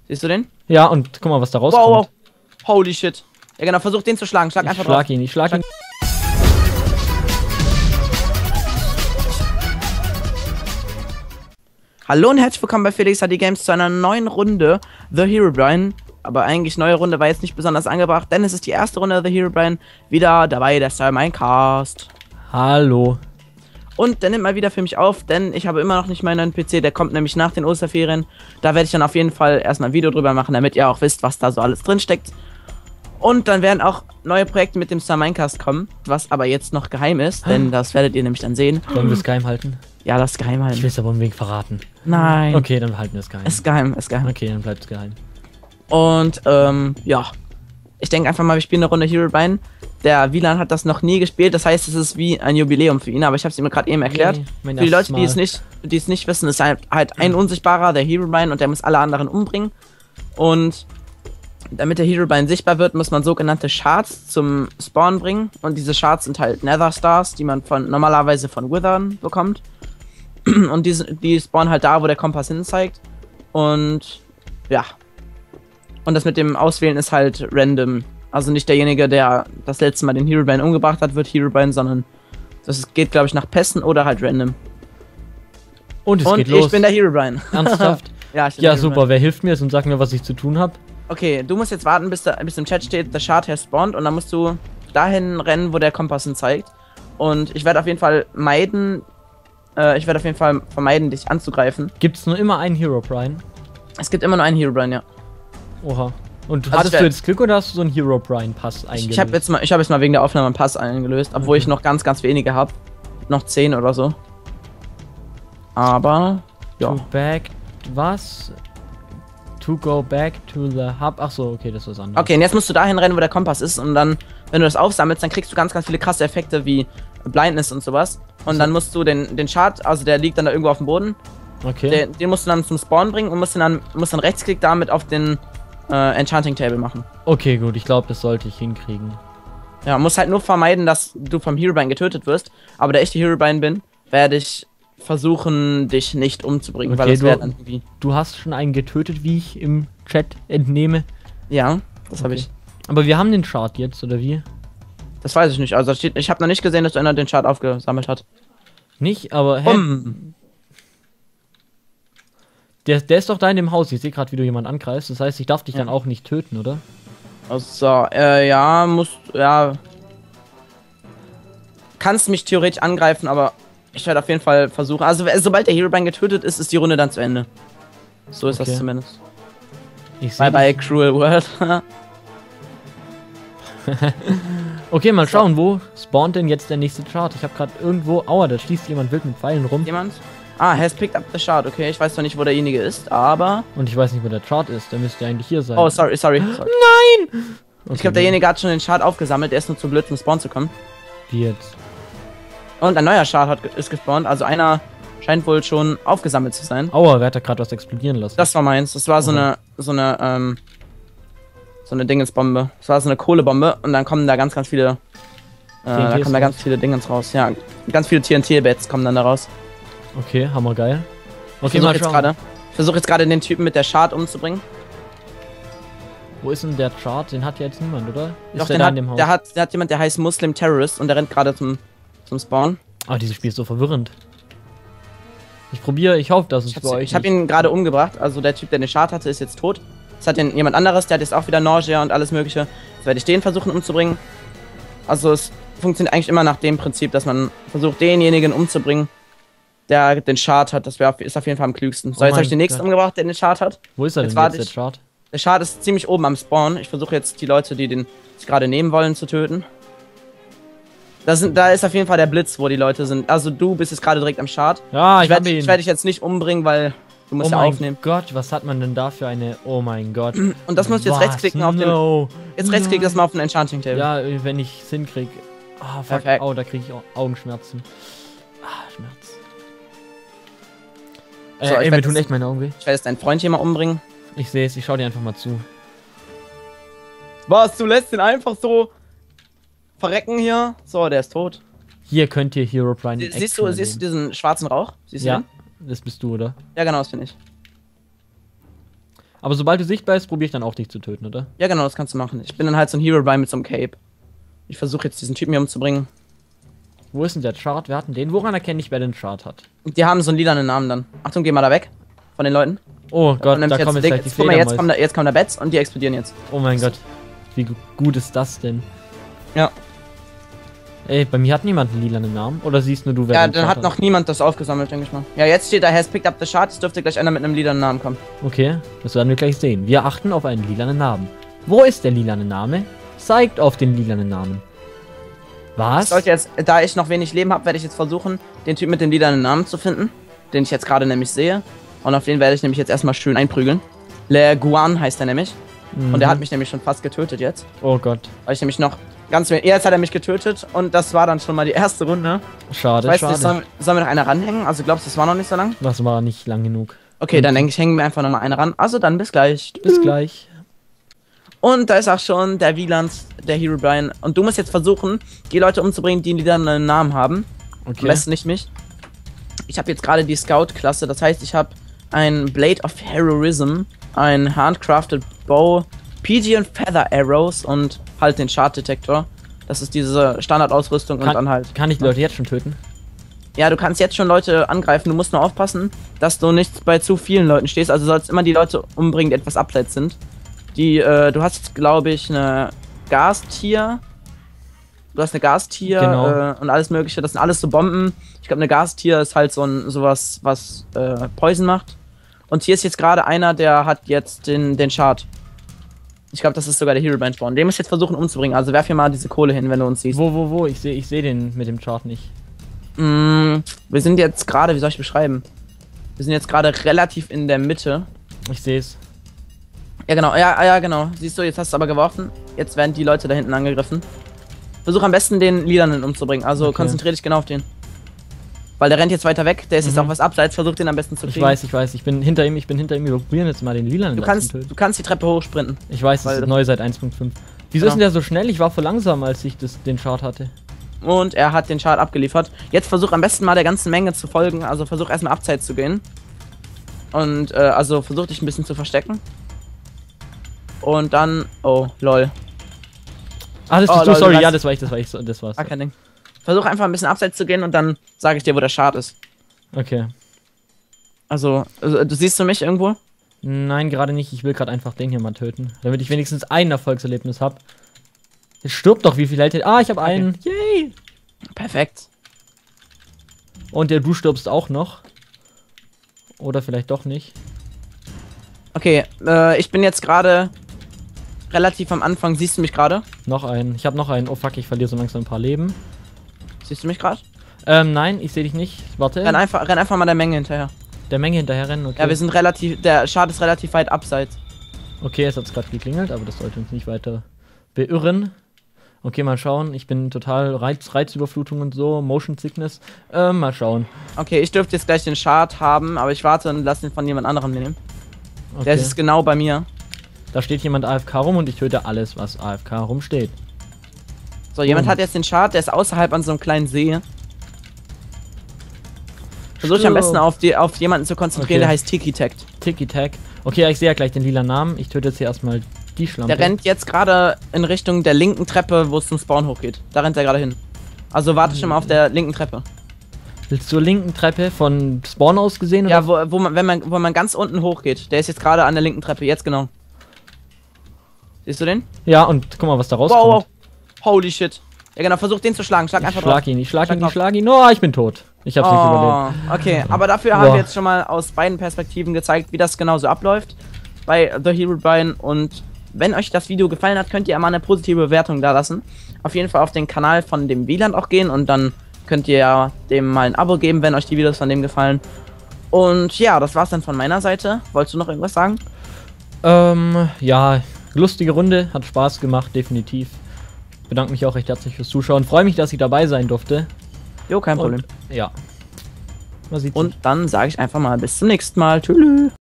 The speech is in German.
Siehst du den? Ja, und guck mal, was da rauskommt. Wow, wow. Holy shit. Ja genau, versuch den zu schlagen. Schlag einfach drauf. Ich schlag ihn. Hallo und herzlich willkommen bei Felix HD Games zu einer neuen Runde The Herobrine. Aber eigentlich neue Runde war jetzt nicht besonders angebracht, denn es ist die erste Runde The Herobrine. Wieder dabei der Star Minecast. Hallo. Und der nimmt mal wieder für mich auf, denn ich habe immer noch nicht meinen neuen PC. Der kommt nämlich nach den Osterferien. Da werde ich dann auf jeden Fall erstmal ein Video drüber machen, damit ihr auch wisst, was da so alles drin steckt. Und dann werden auch neue Projekte mit dem Star Minecast kommen, was aber jetzt noch geheim ist, denn das werdet ihr nämlich dann sehen. Wollen wir es geheim halten? Ja, das ist geheim halten. Ich will es aber unbedingt verraten. Nein. Okay, dann halten wir es geheim. Ist geheim, ist geheim. Okay, dann bleibt es geheim. Und, ja. Ich denke einfach mal, wir spielen eine Runde Herobrine. Der Wieland hat das noch nie gespielt, das heißt, es ist wie ein Jubiläum für ihn, aber ich habe es ihm gerade eben erklärt. Yay, für die Leute, die es nicht wissen, ist halt ein Unsichtbarer, der Herobrine, und der muss alle anderen umbringen. Und damit der Herobrine sichtbar wird, muss man sogenannte Shards zum Spawn bringen. Und diese Shards sind halt Nether Stars, die man normalerweise von Withern bekommt. Und die spawnen halt da, wo der Kompass hin zeigt. Und ja. Und das mit dem Auswählen ist halt random. Also nicht derjenige, der das letzte Mal den Herobrine umgebracht hat, wird Herobrine, sondern das geht, glaube ich, nach Pässen oder halt random. Und es geht los. Ich bin der Herobrine. Ernsthaft? Ja, super. Wer hilft mir jetzt und sagt mir, was ich zu tun habe? Okay, du musst jetzt warten, bis im Chat steht, the shard has spawned, und dann musst du dahin rennen, wo der Kompass hin zeigt. Und ich werde auf jeden Fall vermeiden, dich anzugreifen. Gibt's nur immer einen Herobrine? Es gibt immer nur einen Herobrine, ja. Oha. Und Also hattest du jetzt Glück oder hast du so einen Herobrine-Pass eingelöst? Ich habe jetzt mal wegen der Aufnahme einen Pass eingelöst, obwohl ich noch ganz wenige habe. Noch 10 oder so. Aber, ja. To go back to the hub. Ach so, okay, das ist was anderes. Okay, und jetzt musst du dahin rennen, wo der Kompass ist, und dann, wenn du das aufsammelst, dann kriegst du ganz viele krasse Effekte wie Blindness und sowas. Und dann musst du den Shard, also der liegt dann da irgendwo auf dem Boden. Okay. Den musst du dann zum Spawn bringen und musst dann Rechtsklick damit auf den Enchanting Table machen. Okay, gut, ich glaube, das sollte ich hinkriegen. Ja, musst halt nur vermeiden, dass du vom Herobrine getötet wirst. Aber da ich der Herobrine bin, werde ich versuchen, dich nicht umzubringen, Okay, weil das wäre dann irgendwie... Du hast schon einen getötet, wie ich im Chat entnehme. Ja, das habe Okay. ich. Aber wir haben den Chart jetzt, oder wie? Das weiß ich nicht. Also ich habe noch nicht gesehen, dass einer den Chart aufgesammelt hat. Nicht, aber Der ist doch da in dem Haus. Ich sehe gerade, wie du jemanden angreifst. Das heißt, ich darf dich dann auch nicht töten, oder? Also, ja. Kannst mich theoretisch angreifen, aber ich werde auf jeden Fall versuchen. Also, sobald der Herobrine getötet ist, ist die Runde dann zu Ende. So ist das zumindest. Bye bye, Cruel World. Okay, mal schauen, wo spawnt denn jetzt der nächste Chart? Ich habe gerade irgendwo... Aua, da schießt jemand wild mit Pfeilen rum. Jemand? Ah, has picked up the shard. Okay, ich weiß zwar nicht, wo derjenige ist, aber... Und ich weiß nicht, wo der Chart ist. Der müsste eigentlich hier sein. Oh, sorry. Nein! Okay, Ich glaube, derjenige hat schon den Shard aufgesammelt. Der ist nur zu blöd, zum Spawn zu kommen. Wie jetzt? Und ein neuer Shard ist gespawnt. Also einer scheint wohl schon aufgesammelt zu sein. Aua, wer hat da gerade was explodieren lassen? Das war meins. Das war so eine Dingensbombe. Das war so eine Kohlebombe, und dann kommen da ganz viele Dingens raus. Ja, ganz viele TNT-Bats kommen dann da raus. Okay, hammergeil. Okay, Ich versuche jetzt gerade den Typen mit der Shard umzubringen. Wo ist denn der Chart? Den hat ja jetzt niemand, oder? Doch, der da in dem Haus? der hat jemand, der heißt Muslim Terrorist, und der rennt gerade zum Spawn. Ah, dieses Spiel ist so verwirrend. Ich hoffe, dass es bei euch Ich habe ihn gerade umgebracht. Also der Typ, der eine Shard hatte, ist jetzt tot. Es hat jemand anderes, der hat jetzt auch wieder Nausea und alles mögliche. Jetzt werde ich den versuchen umzubringen. Also es funktioniert eigentlich immer nach dem Prinzip, dass man versucht, denjenigen umzubringen, der den Shard hat. Das ist auf jeden Fall am klügsten. So, jetzt habe ich den nächsten umgebracht, der den Shard hat. Wo ist er denn jetzt, der Chart? Der Shard ist ziemlich oben am Spawn. Ich versuche jetzt die Leute, die den gerade nehmen wollen, zu töten. Da ist auf jeden Fall der Blitz, wo die Leute sind. Also du bist jetzt gerade direkt am Shard. Ja, ich werde dich jetzt nicht umbringen, weil du musst ja aufnehmen. Oh mein Gott, was hat man denn da für eine... Oh mein Gott. Und das musst du jetzt rechtsklicken auf den... Jetzt rechtsklicken das mal auf den Enchanting Table. Ja, wenn ich es hinkriege. Ah, fuck. Perfekt. Oh, da kriege ich Augenschmerzen. Ah, Schmerz. So, mir tun echt meine Augen weh. Ich werde jetzt deinen Freund hier mal umbringen. Ich sehe es, ich schau dir einfach mal zu. Was, du lässt den einfach so verrecken hier? So, der ist tot. Hier könnt ihr Herobrine Siehst du diesen schwarzen Rauch? Siehst du ja, den? das bist du, oder? Ja, genau, das bin ich. Aber sobald du sichtbar bist, probiere ich dann auch dich zu töten, oder? Ja, genau, das kannst du machen. Ich bin dann halt so ein Herobrine mit so einem Cape. Ich versuche jetzt diesen Typen hier umzubringen. Wo ist denn der Chart? Wir hatten den. Woran erkenne ich, wer den Chart hat? Die haben so einen lilanen Namen dann. Achtung, geh mal da weg. Von den Leuten. Oh Gott, da kommen jetzt gleich die Fledermäuse. Guck mal, jetzt kommen da Bats und die explodieren jetzt. Oh mein Gott. Wie gut ist das denn? Ja. Ey, bei mir hat niemand einen lilanen Namen. Oder siehst nur du, wer Ja, den dann Chart hat noch niemand das aufgesammelt, denke ich mal. Ja, jetzt steht da, has picked up the chart. Es dürfte gleich einer mit einem lilanen Namen kommen. Okay, das werden wir gleich sehen. Wir achten auf einen lilanen Namen. Wo ist der lilane Name? Zeigt auf den lilanen Namen. Was? Ich sollte jetzt, da ich noch wenig Leben habe, werde ich jetzt versuchen, den Typ mit dem lilanen Namen zu finden. Den ich jetzt gerade nämlich sehe. Und auf den werde ich nämlich jetzt erstmal schön einprügeln. Le Guan heißt er nämlich. Und er hat mich nämlich schon fast getötet jetzt. Oh Gott. Weil ich nämlich noch ganz wenig. Jetzt hat er mich getötet und das war dann schon mal die erste Runde. Schade, Ich weiß schade. nicht, sollen wir noch eine ranhängen? Also glaubst du, das war noch nicht so lang? Das war nicht lang genug. Okay, dann denke ich, hängen wir einfach noch mal eine ran. Also dann bis gleich. Bis gleich. Und da ist auch schon der Wieland, der Herobrine. Und du musst jetzt versuchen, die Leute umzubringen, die einen Namen haben. Okay. Am besten nicht mich. Ich habe jetzt gerade die Scout-Klasse. Das heißt, ich habe ein Blade of Heroism, ein Handcrafted Bow, PG und Feather Arrows und halt den Chart-Detektor. Das ist diese Standardausrüstung und dann halt. Kann ich die Leute jetzt schon töten? Ja, du kannst jetzt schon Leute angreifen. Du musst nur aufpassen, dass du nicht bei zu vielen Leuten stehst. Also sollst immer die Leute umbringen, die etwas abseits sind. Du hast jetzt, glaube ich, eine Gastier. Du hast eine Gastier Genau. Und alles mögliche. Das sind alles so Bomben. Ich glaube, eine Gastier ist halt sowas, was Poison macht. Und hier ist jetzt gerade einer, der hat jetzt den Chart. Ich glaube, das ist sogar der Herobrine Spawn. Den muss ich jetzt versuchen umzubringen. Also werf hier mal diese Kohle hin, wenn du uns siehst. Wo? Ich seh den mit dem Chart nicht. Wir sind jetzt gerade, wie soll ich beschreiben? Wir sind jetzt gerade relativ in der Mitte. Ich sehe es. Ja, genau. Ja, genau. Siehst du, jetzt hast du aber geworfen. Jetzt werden die Leute da hinten angegriffen. Versuch am besten den Lilanen umzubringen. Also Okay. konzentrier dich genau auf den. Weil der rennt jetzt weiter weg. Der ist jetzt auch was abseits. Versuch den am besten zu kriegen. Ich weiß. Ich bin hinter ihm. Wir probieren jetzt mal den lilanen Du zu kannst töten. die Treppe hochsprinten. Ich weiß, das weil ist das- neu seit 1.5. Wieso ist denn der so schnell? Ich war voll langsam, als ich den Chart hatte. Und er hat den Chart abgeliefert. Jetzt versuch am besten mal der ganzen Menge zu folgen. Also versuch erstmal abseits zu gehen. Und also versuch dich ein bisschen zu verstecken. Und dann. Oh, lol. Ah, das Oh, bist du, Leute, sorry. was- Ja, das war ich. Das war's. Ah, kein Ding. Versuch einfach ein bisschen abseits zu gehen und dann sage ich dir, wo der Chart ist. Okay. Also, du siehst du mich irgendwo? Nein, gerade nicht. Ich will gerade einfach den hier mal töten. Damit ich wenigstens ein Erfolgserlebnis habe. Es stirbt doch, wie viel hält. Ah, ich habe einen. Yay! Perfekt. Und du stirbst auch noch. Oder vielleicht doch nicht. Okay, ich bin jetzt gerade relativ am Anfang. Siehst du mich gerade? Noch einen. Ich habe noch einen. Oh fuck, ich verliere so langsam ein paar Leben. Siehst du mich gerade? Nein, ich sehe dich nicht. Warte. Renn einfach mal der Menge hinterher. Der Menge hinterher rennen, okay. Ja, wir sind der Chart ist relativ weit abseits. Okay, es hat gerade geklingelt, aber das sollte uns nicht weiter beirren. Okay, mal schauen. Ich bin total Reizüberflutung und so, Motion Sickness. Mal schauen. Okay, ich dürfte jetzt gleich den Chart haben, aber ich warte und lass den von jemand anderem nehmen. Okay. Der ist genau bei mir. Da steht jemand AFK rum und ich töte alles, was AFK rumsteht. So, jemand hat jetzt den Chart, der ist außerhalb an so einem kleinen See. Versuch dich am besten auf jemanden zu konzentrieren, Okay. der heißt Tiki-Takt. Tiki-Tack. Okay, ja, ich sehe ja gleich den lila Namen. Ich töte jetzt hier erstmal die Schlampe. Der rennt jetzt gerade in Richtung der linken Treppe, wo es zum Spawn hochgeht. Da rennt er gerade hin. Also warte schon mal auf der linken Treppe. Zur linken Treppe von Spawn aus gesehen? Oder? Ja, wo man ganz unten hochgeht. Der ist jetzt gerade an der linken Treppe, jetzt genau. Siehst du den? Ja, und guck mal, was da rauskommt. Wow, wow. Holy shit. Ja genau, versuch den zu schlagen. Schlag einfach drauf. Ich schlag drauf. ihn. Oh, ich bin tot. Ich hab's nicht überlebt. Okay, aber dafür haben wir jetzt schon mal aus beiden Perspektiven gezeigt, wie das genauso abläuft bei The Herobrine. Und wenn euch das Video gefallen hat, könnt ihr mal eine positive Bewertung da lassen. Auf jeden Fall auf den Kanal von dem Wieland auch gehen und dann könnt ihr ja dem mal ein Abo geben, wenn euch die Videos von dem gefallen. Und ja, das war's dann von meiner Seite. Wolltest du noch irgendwas sagen? Ja, lustige Runde, hat Spaß gemacht, definitiv. Ich bedanke mich auch recht herzlich fürs Zuschauen. Freue mich, dass ich dabei sein durfte. Jo, kein Problem. Ja. Man sieht's. Und dann sage ich einfach mal bis zum nächsten Mal. Tschüss.